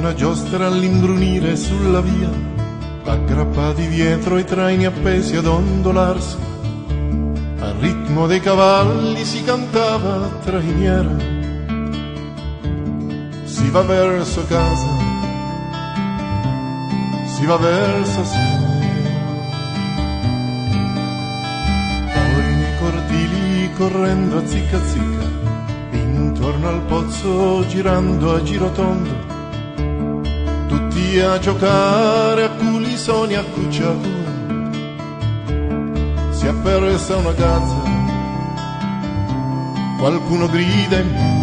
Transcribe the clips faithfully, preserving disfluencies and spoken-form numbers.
una giostra all'imbrunire sulla via, aggrappati dietro i traini appesi ad ondolarsi. Al ritmo dei cavalli si cantava a trainiera. Si va verso casa, si va verso sera. Poi nei cortili correndo a zicca zicca, intorno al pozzo girando a girotondo, tutti a giocare a culisoni a cucciatura. Si è persa una gazza, qualcuno grida in più.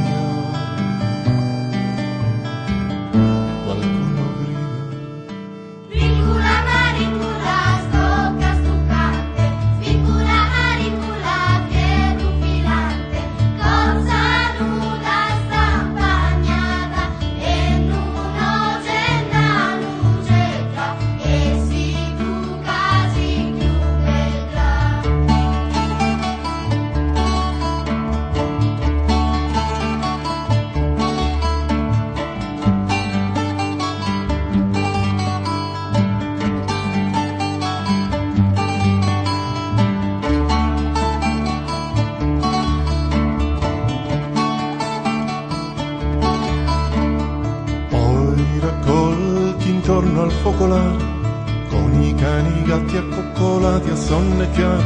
Intorno al focolare, con i cani e i gatti accoccolati a sonnecchiare,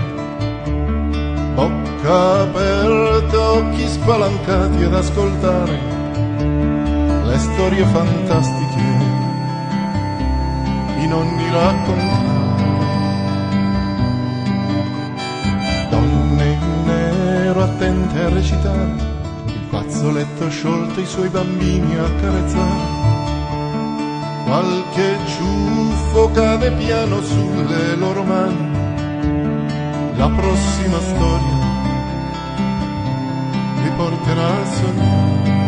bocca aperta, occhi spalancati ad ascoltare le storie fantastiche, i nonni raccontati. Donne in nero attente a recitare, il fazzoletto sciolto, i suoi bambini a carezzare. Qualche ciuffo cade piano sulle loro mani, la prossima storia li porterà a sognare.